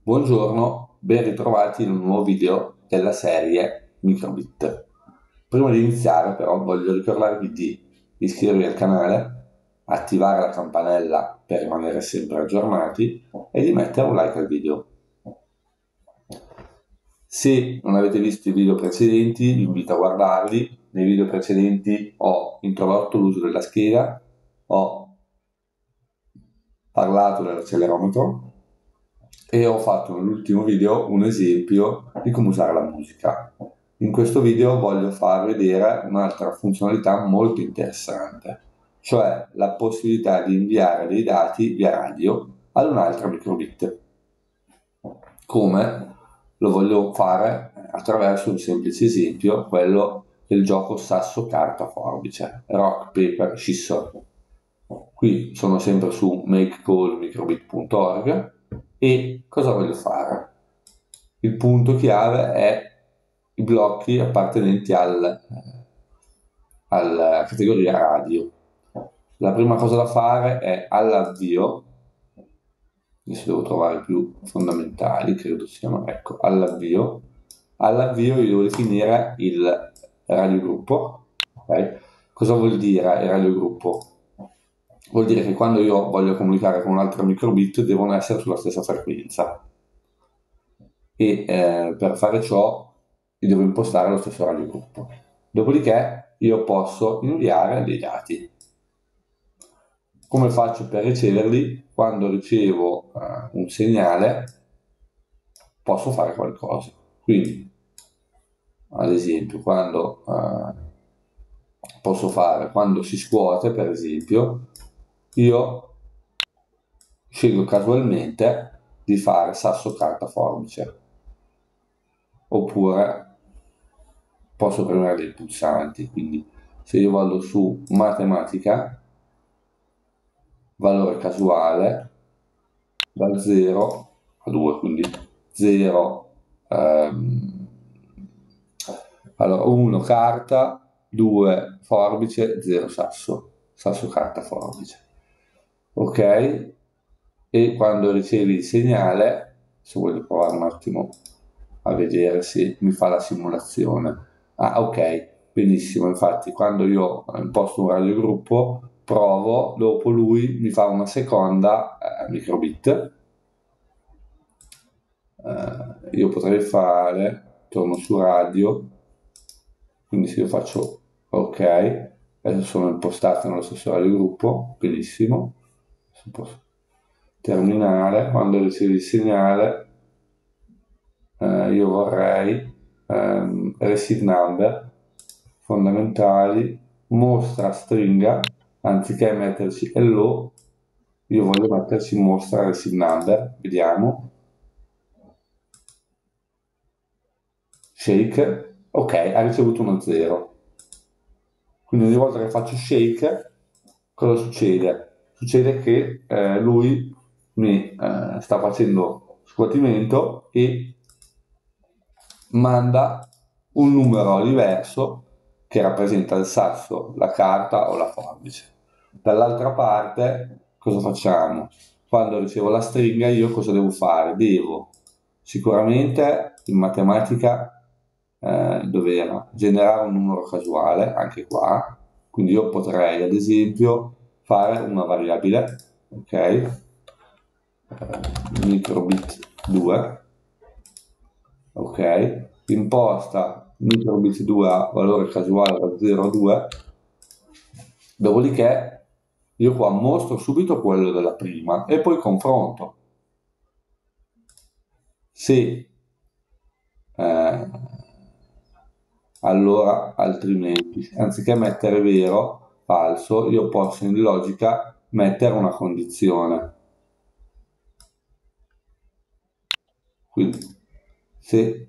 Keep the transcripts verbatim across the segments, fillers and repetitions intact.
Buongiorno, ben ritrovati in un nuovo video della serie Microbit. Prima di iniziare però voglio ricordarvi di iscrivervi al canale, attivare la campanella per rimanere sempre aggiornati e di mettere un like al video. Se non avete visto i video precedenti vi invito a guardarli. Nei video precedenti ho introdotto l'uso della scheda, ho parlato dell'accelerometro e ho fatto nell'ultimo video un esempio di come usare la musica. In questo video voglio far vedere un'altra funzionalità molto interessante, cioè la possibilità di inviare dei dati via radio ad un'altra microbit. Come? Lo voglio fare attraverso un semplice esempio, quello del gioco sasso carta forbice, rock paper scissors. Qui sono sempre su make call microbit punto org e cosa voglio fare? Il punto chiave è i blocchi appartenenti al, alla categoria radio. La prima cosa da fare è all'avvio, adesso devo trovare più fondamentali, credo siano, ecco, all'avvio. All'avvio io devo definire il radiogruppo. Okay? Cosa vuol dire il radiogruppo? Vuol dire che quando io voglio comunicare con un'altra microbit devono essere sulla stessa frequenza e eh, per fare ciò io devo impostare lo stesso radiogruppo. Dopodiché io posso inviare dei dati. Come faccio per riceverli? Quando ricevo eh, un segnale posso fare qualcosa. Quindi, ad esempio, quando eh, posso fare, quando si scuote, per esempio, io scelgo casualmente di fare sasso carta forbice, oppure posso premere dei pulsanti. Quindi se io vado su matematica, valore casuale da zero a due, quindi zero, ehm, allora uno carta, due forbice, zero sasso, sasso carta forbice. Ok? E quando ricevi il segnale, se voglio provare un attimo a vedere se mi fa la simulazione. Ah, ok, benissimo. Infatti, quando io imposto un radiogruppo, provo, dopo lui mi fa una seconda eh, microbit. Eh, io potrei fare, torno su radio, quindi se io faccio ok, adesso sono impostato nello stesso radiogruppo, benissimo. Adesso posso terminare, quando ricevi il segnale eh, io vorrei ehm, receive number, fondamentali, mostra stringa, anziché metterci hello io voglio metterci mostra receive number, vediamo, shake, ok, ha ricevuto uno zero. Quindi ogni volta che faccio shake cosa succede? Succede che eh, lui mi eh, sta facendo scuotimento e manda un numero diverso che rappresenta il sasso, la carta o la forbice. Dall'altra parte cosa facciamo? Quando ricevo la stringa io cosa devo fare? Devo sicuramente in matematica eh, dovere generare un numero casuale, anche qua, quindi io potrei ad esempio fare una variabile, ok? Eh, microbit due, ok? Imposta microbit due a valore casuale da zero a due, dopodiché io qua mostro subito quello della prima e poi confronto. Se eh, allora altrimenti, anziché mettere vero, falso, io posso in logica mettere una condizione. Quindi se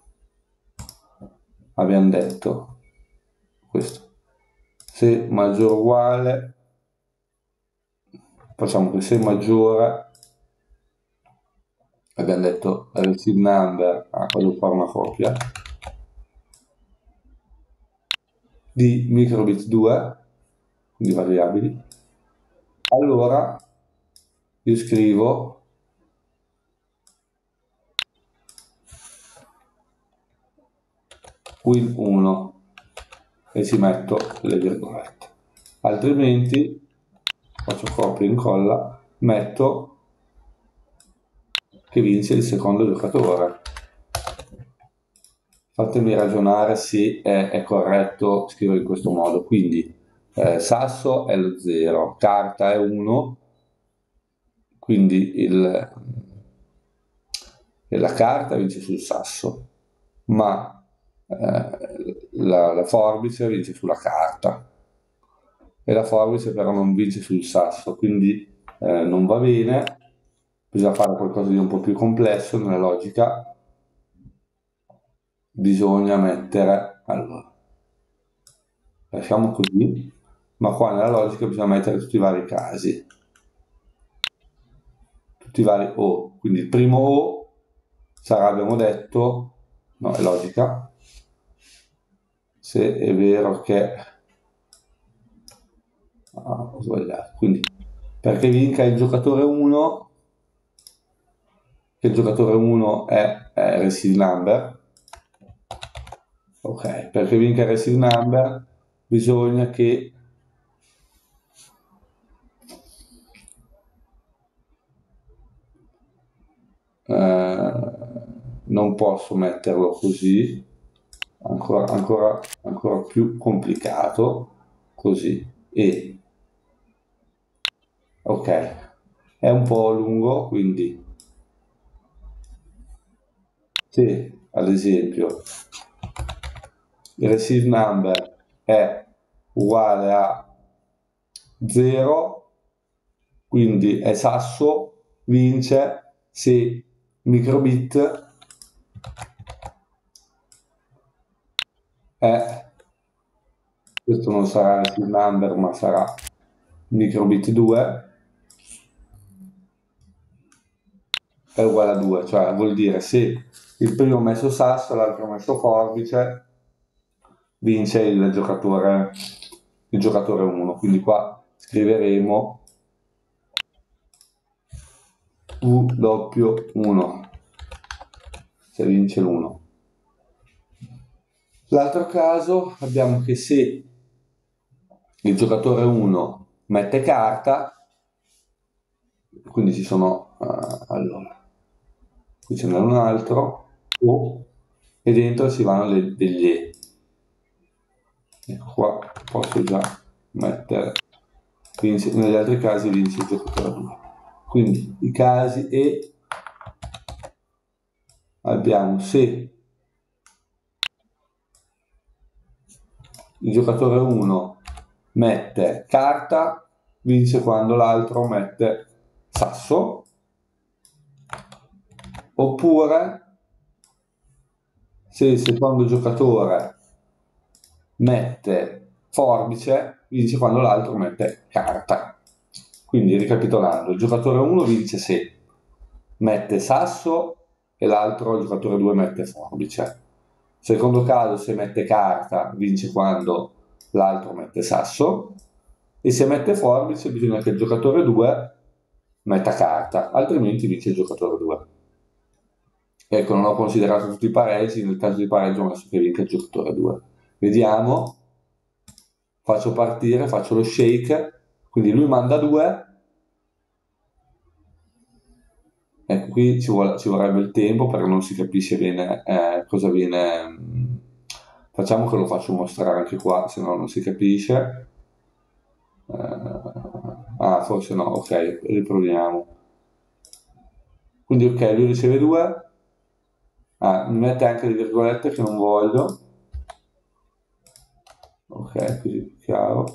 abbiamo detto questo, se maggiore o uguale, facciamo che se maggiore, abbiamo detto receive number, ah, voglio fare una copia, di microbit due, quindi variabili, allora io scrivo win uno e ci metto le virgolette, altrimenti faccio copia e incolla, metto che vince il secondo giocatore. Fatemi ragionare se è, è corretto scrivere in questo modo. Quindi eh, sasso è lo zero, carta è uno, quindi il, la carta vince sul sasso, ma eh, la, la forbice vince sulla carta e la forbice però non vince sul sasso, quindi eh, non va bene, bisogna fare qualcosa di un po' più complesso nella logica. Bisogna mettere, allora, lasciamo così, ma qua nella logica bisogna mettere tutti i vari casi, tutti i vari O, quindi il primo O sarà, abbiamo detto, no, è logica, se è vero che, ah, ho sbagliato, quindi perché vinca il giocatore uno, che il giocatore uno è, è receive number, ok, perché vinca il receive number bisogna che eh, non posso metterlo così, ancora, ancora, ancora più complicato, così, e ok, è un po' lungo, quindi se ad esempio il receive number è uguale a zero, quindi è sasso, vince se microbit è, questo non sarà receive number ma sarà microbit due, è uguale a due, cioè vuol dire se il primo messo sasso e l'altro messo forbice vince il giocatore il giocatore uno, quindi qua scriveremo U doppio uno se vince l'uno. L'altro caso abbiamo che se il giocatore uno mette carta, quindi ci sono uh, allora qui ce n'è un altro O e dentro ci vanno le, degli E. Ecco qua posso già mettere, vince, negli altri casi vince il giocatore due. Quindi i casi E abbiamo se il giocatore uno mette carta, vince quando l'altro mette sasso, oppure se il secondo giocatore mette forbice, vince quando l'altro mette carta. Quindi ricapitolando, il giocatore uno vince se mette sasso e l'altro, il giocatore due, mette forbice. Secondo caso, se mette carta, vince quando l'altro mette sasso, e se mette forbice bisogna che il giocatore due metta carta, altrimenti vince il giocatore due. Ecco, non ho considerato tutti i pareggi, nel caso di pareggio ho messo che vinca il giocatore due. Vediamo, faccio partire, faccio lo shake, quindi lui manda due, ecco qui ci, vuole, ci vorrebbe il tempo perché non si capisce bene eh, cosa viene, facciamo che lo faccio mostrare anche qua, se no non si capisce, eh, ah forse no, ok, riproviamo, quindi ok, lui riceve due, ah, mi mette anche le virgolette che non voglio, ok, così più chiaro.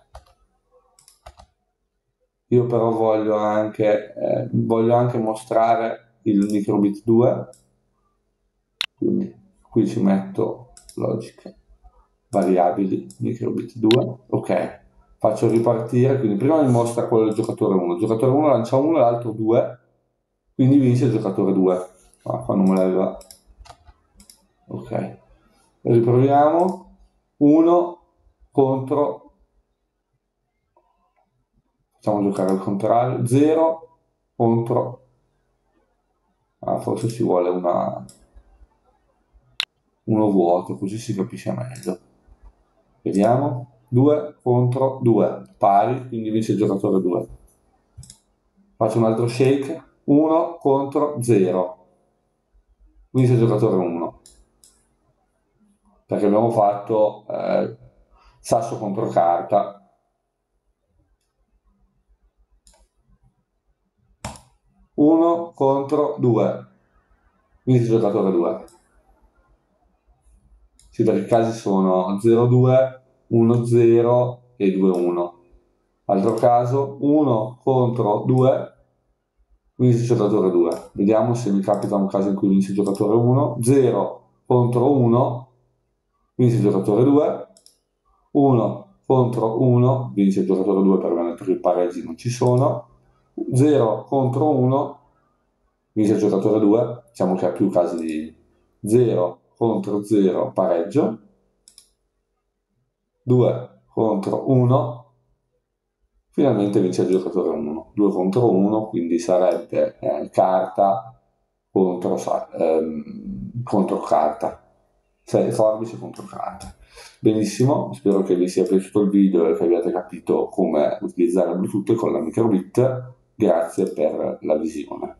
Io però voglio anche, eh, voglio anche mostrare il microbit due, quindi qui ci metto logica, variabili microbit due, ok, faccio ripartire, quindi prima mi mostra quello del giocatore uno, il giocatore uno lancia uno e l'altro due, quindi vince il giocatore due, ah, qua non me l'aveva, ok, riproviamo, uno contro, facciamo giocare al contrario, zero contro, ah, forse ci vuole una, uno vuoto, così si capisce meglio. Vediamo, due contro due, pari, quindi vince il giocatore due. Faccio un altro shake, uno contro zero, vince il giocatore uno. Perché abbiamo fatto eh, sasso contro carta. uno contro due, vince il giocatore due. Sì, perché i casi sono zero due, uno zero e due uno. Altro caso, uno contro due, vince il giocatore due. Vediamo se mi capita un caso in cui vince il giocatore uno. zero contro uno, vince il giocatore due. uno contro uno, vince il giocatore due perché i pareggi non ci sono. zero contro uno, vince il giocatore due. Diciamo che ha più casi di zero contro zero, pareggio. due contro uno, finalmente vince il giocatore uno. due contro uno, quindi sarebbe eh, carta contro, ehm, contro carta. sei forbice contro carta. Benissimo, spero che vi sia piaciuto il video e che abbiate capito come utilizzare Bluetooth con la microbit. Grazie per la visione.